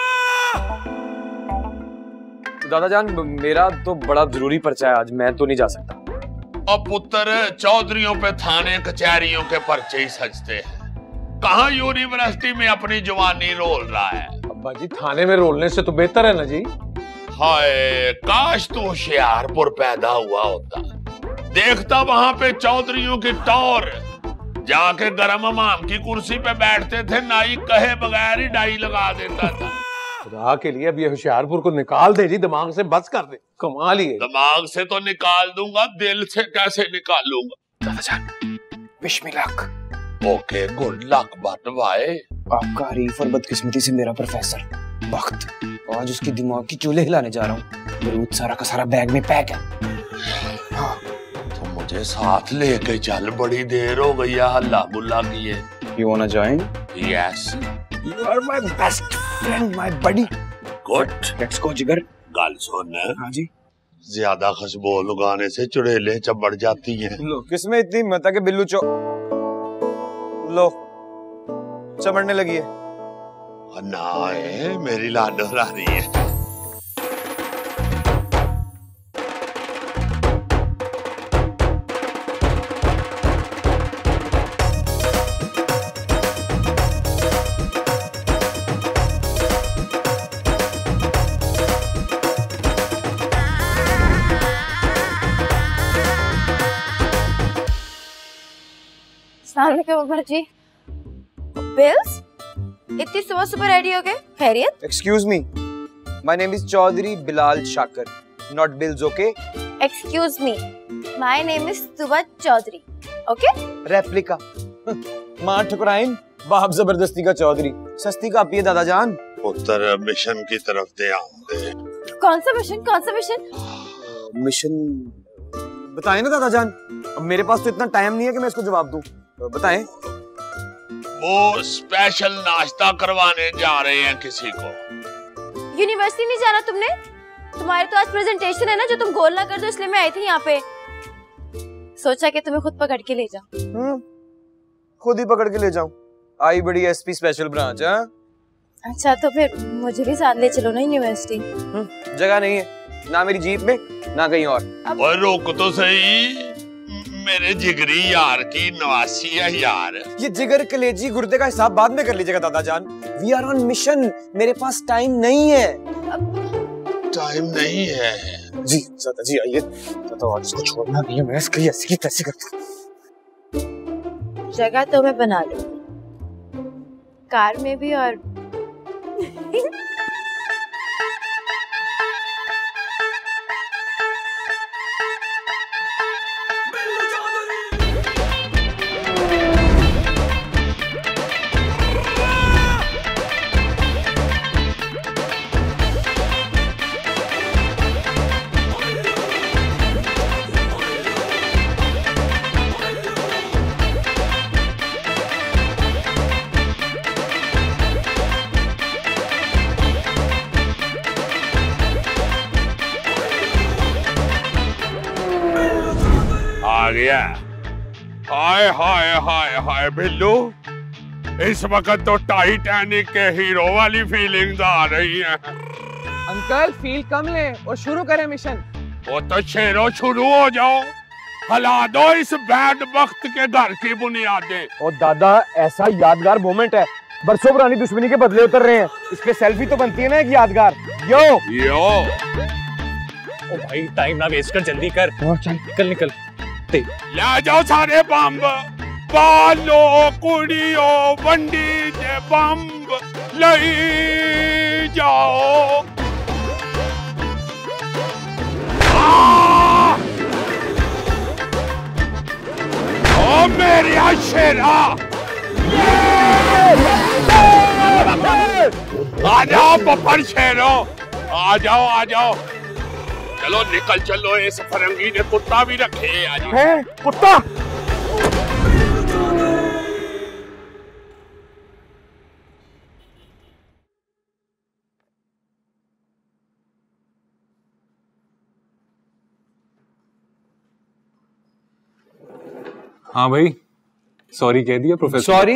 Speaker 6: दादा जान मेरा तो बड़ा जरूरी पर्चा है आज, मैं तो नहीं जा सकता।
Speaker 4: और पुत्र चौधरियों पे थाने कचहरियों के पर्चे ही सजते हैं, कहाँ यूनिवर्सिटी में अपनी जवानी रोल रहा है।
Speaker 11: अब्बा जी थाने में रोलने से तो बेहतर है ना जी।
Speaker 4: हाय काश तू होशियारपुर पैदा हुआ होता, देखता वहां पे चौधरियों की टौर, जाके गरम हमाम की कुर्सी पे बैठते थे, नाई कहे बगैर ही डाई लगा देता था।
Speaker 11: खुदा के लिए अब ये होशियारपुर को निकाल दे जी, दिमाग से बस कर दे। कमाल ही है।
Speaker 4: दिमाग से तो निकाल दूंगा, दिल से कैसे निकालूंगा?
Speaker 6: दादा जान wish me luck.
Speaker 4: Okay good luck बटवाए।
Speaker 6: आपका हरीफ और बदकिस्मती से मेरा प्रोफेसर। वक्त आज उसके दिमाग की चूल्हे हिलाने जा रहा हूँ। बरूद सारा का सारा बैग में पैक है।
Speaker 4: हाँ, तो मुझे साथ लेके चल, बड़ी देर हो गई है हल्ला गुल्ला किए।
Speaker 6: You wanna join?
Speaker 4: Yes.
Speaker 6: You are my best friend, my buddy.
Speaker 4: Good.
Speaker 6: Let's go जिगर।
Speaker 4: गाल सुन।
Speaker 6: हाँ जी।
Speaker 4: ज्यादा खुशबू लगाने से चुड़ैलें चबड़ जाती हैं।
Speaker 6: लो, किसमें इतनी हिम्मत है कि बिल्लू चो लो चमड़ने लगी है।
Speaker 4: ना है, मेरी लाड डरा रही है।
Speaker 14: उमर जी, बिल्स इतनी सुबह सुबह रेडी हो गए? खैरियत?
Speaker 6: Excuse me, my name is Chaudhary Bilal शाकर, not bills, okay?
Speaker 14: Excuse me, my name is सुबह चौधरी, okay?
Speaker 6: रेप्लिका। मां ठुकराइन, बाप जबरदस्ती का चौधरी, सस्ती का पिए दादा जान।
Speaker 4: उत्तर मिशन की तरफ ध्यान दे।
Speaker 14: कौन सा मिशन? कौन सा मिशन?
Speaker 6: मिशन बताएं ना दादा जान। अब मेरे पास तो इतना टाइम नहीं है कि मैं इसको जवाब दूं। बताएं।
Speaker 4: वो स्पेशल नाश्ता करवाने जा रहे हैं किसी को।
Speaker 14: यूनिवर्सिटी नहीं जाना तुमने? तुम्हारी तो आज प्रेजेंटेशन है ना, जो तुम गोल ना कर दो इसलिए मैं आई थी यहाँ पे। सोचा कि तुम्हें खुद पकड़ के ले जाऊं।
Speaker 6: हम्म, खुद ही पकड़ के ले जाऊं। आई बड़ी एसपी स्पेशल ब्रांच है।
Speaker 14: अच्छा तो फिर मुझे भी साथ ले चलो ना यूनिवर्सिटी।
Speaker 6: जगह नहीं है, ना मेरी जीप में ना कहीं और।
Speaker 4: और रोक तो सही, मेरे जिगरी यार की नवासी है यार।
Speaker 6: ये जिगर कलेजी गुर्दे का हिसाब बाद में कर लीजिएगा दादा जान। वी आर ऑन मिशन, मेरे पास टाइम नहीं है।
Speaker 4: टाइम नहीं है
Speaker 6: जी दादा जी, आइए। तो आज इसको छोड़ना नहीं है, मैं इसकी ऐसी की तैसी करता हूं।
Speaker 14: जगह तो मैं बना लूं, कार में भी और
Speaker 4: गया। हाय हाय हाय हाय बिल्लू, इस वक्त तो टाइटैनिक के हीरो वाली फीलिंग्स आ रही हैं।
Speaker 15: अंकल फील कम ले और शुरू करें मिशन।
Speaker 4: वो तो शेरों शुरू हो जाओ, हला दो इस बैड वक्त के घर की बुनियादें।
Speaker 6: और दादा ऐसा यादगार मोमेंट है, बरसों पुरानी दुश्मनी के बदले उतर रहे हैं, इस पे सेल्फी तो बनती है ना एक यादगार। यो
Speaker 4: यो
Speaker 9: ओ भाई टाइम ना वेस्ट कर, जल्दी कर।
Speaker 6: चल
Speaker 9: निकल निकल।
Speaker 4: ले जाओ सारे बम्ब, बालो कुड़ियो बंडी दे बम्ब ले जाओ। ओ मेरी शेरा, आ जाओ बब्बर शेरो, आ जाओ आ जाओ। चलो निकल चलो, इस फरंगी ने कुत्ता भी रखे आज।
Speaker 6: है कुत्ता?
Speaker 10: हाँ भाई, सॉरी कह दिया प्रोफेसर।
Speaker 6: सॉरी?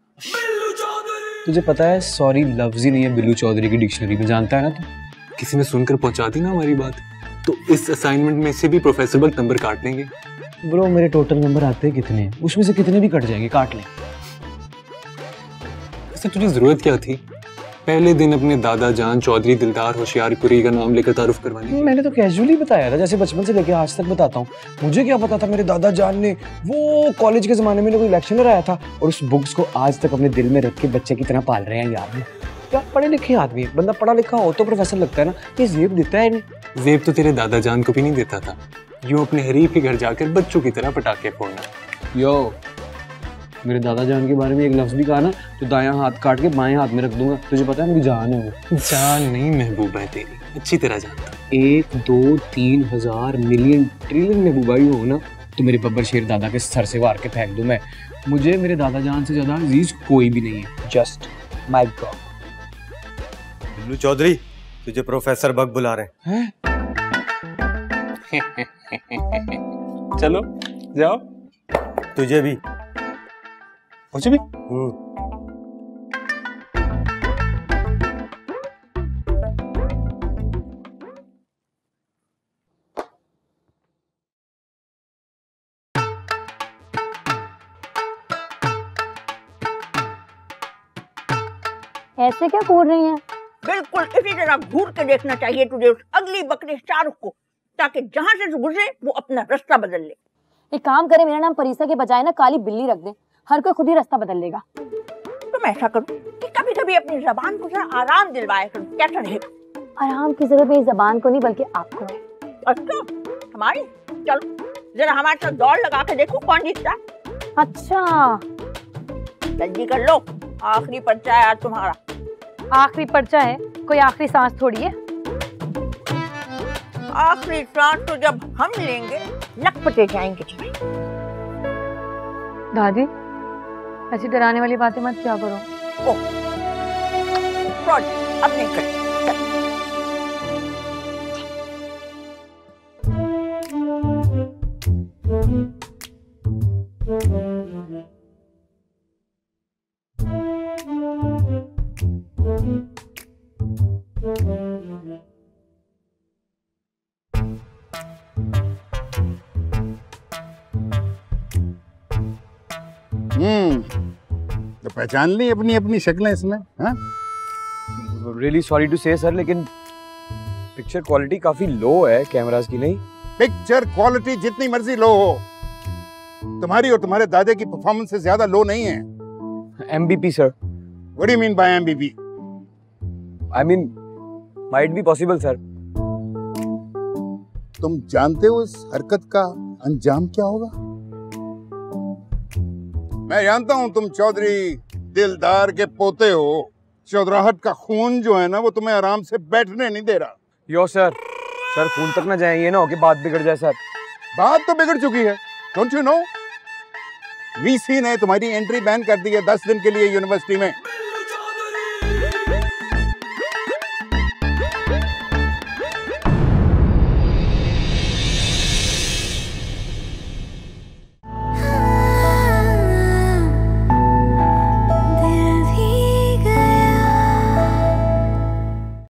Speaker 6: तुझे पता है सॉरी लफ्ज ही नहीं है बिल्लू चौधरी की डिक्शनरी में, जानता है ना तू?
Speaker 10: किसी ने सुनकर पहुंचा दी ना हमारी बात, तो इस असाइनमेंट में से भी प्रोफेसर बल नंबर काट देंगे।
Speaker 6: ब्रो मेरे टोटल नंबर आते हैं कितने, उसमें से कितने भी कट जाएंगे, काट लें।
Speaker 10: वैसे तुझे जरूरत क्या थी पहले दिन अपने दादा जान चौधरी दिलदार होशियारपुरी का नाम लेकर तारुफ करवाने की?
Speaker 6: मैंने तो कैजुअली बताया था, जैसे बचपन से लेकर आज तक बताता हूँ। मुझे क्या पता था मेरे दादा जान ने वो कॉलेज के जमाने में कोई इलेक्शन लड़ाया था और उस बुक्स को आज तक अपने दिल में रख के बच्चे की तरह पाल रहे हैं। यार क्या पढ़े लिखे आदमी, बंदा पढ़ा लिखा हो तो प्रोफेसर लगता है ना। ये जेब देता है इन्हें।
Speaker 10: जेब तो तेरे दादा जान को भी नहीं देता था, यूं अपने हरीफ के घर जाकर बच्चों की तरह पटाखे फोड़ना।
Speaker 6: यो मेरे दादा जान के बारे में एक लफ्ज भी कहा ना तो दायां हाथ काट के बाएं हाथ में रख दूंगा। तुझे पता है मेरी जान है वो।
Speaker 10: जान नहीं महबूबा है तेरी, अच्छी तरह जानता।
Speaker 6: एक दो तीन हजार मिलियन ट्रिलियन महबूबा ही हो ना तो मेरे बब्बर शेर दादा के सर से वार के फेंक दूं मैं। मुझे मेरे दादा जान से ज्यादा अजीज कोई भी नहीं है। Just my god.
Speaker 16: Billu Chaudhary, तुझे प्रोफेसर बग बुला रहे हैं।
Speaker 10: चलो जाओ।
Speaker 16: तुझे भी।
Speaker 10: मुझे भी।
Speaker 2: ऐसे क्या कूद रही हैं?
Speaker 8: बिल्कुल इसी तरह घूर के देखना चाहिए तुझे उस अगली बकरी शाहरुख को, ताकि जहाँ से गुजरे वो अपना रास्ता बदल ले।
Speaker 2: एक काम करे, मेरा नाम परीसा के बजाय ना काली बिल्ली रख दे, हर कोई खुद ही रास्ता बदल लेगा।
Speaker 8: तुम ऐसा करो कि कभी कभी अपनी जबान को जरा आराम दिलवाया करो, कैसा रहेगा?
Speaker 2: आराम की जरूरत मेरी जबान को नहीं बल्कि आपको है।
Speaker 8: अच्छा हमारी? चलो जरा हमारे साथ दौड़ लगा के देखो कौन जीतता।
Speaker 2: अच्छा
Speaker 8: जल्दी कर लो, आखिरी पर्चा है आज तुम्हारा।
Speaker 5: आखिरी पर्चा है, कोई आखिरी सांस थोड़ी है।
Speaker 8: आखिरी सांस तो जब हम लेंगे लखपते जाएंगे।
Speaker 5: दादी ऐसी डराने वाली बातें मत क्या करो।
Speaker 8: ओ, अब नहीं कर।
Speaker 13: हम्म, तो पहचान ली अपनी अपनी शक्लें इसमें? हाँ?
Speaker 6: Really sorry to say sir, लेकिन पिक्चर क्वालिटी काफी लो है कैमरास की। नहीं,
Speaker 13: पिक्चर क्वालिटी जितनी मर्जी लो हो, तुम्हारी और तुम्हारे दादे की परफॉर्मेंस से ज्यादा लो नहीं है।
Speaker 6: MBP sir.
Speaker 13: What do you mean by MBP?
Speaker 6: I mean might be possible sir.
Speaker 13: तुम जानते हो इस हरकत का अंजाम क्या होगा? मैं जानता हूं तुम चौधरी दिलदार के पोते हो। चौधराहट का खून जो है ना वो तुम्हें आराम से बैठने नहीं दे रहा।
Speaker 6: यो सर, सर खून तक ना जाए, ये ना हो कि बात बिगड़ जाए सर।
Speaker 13: बात तो बिगड़ चुकी है, डोंट यू नो? वीसी ने तुम्हारी एंट्री बैन कर दी है दस दिन के लिए यूनिवर्सिटी में।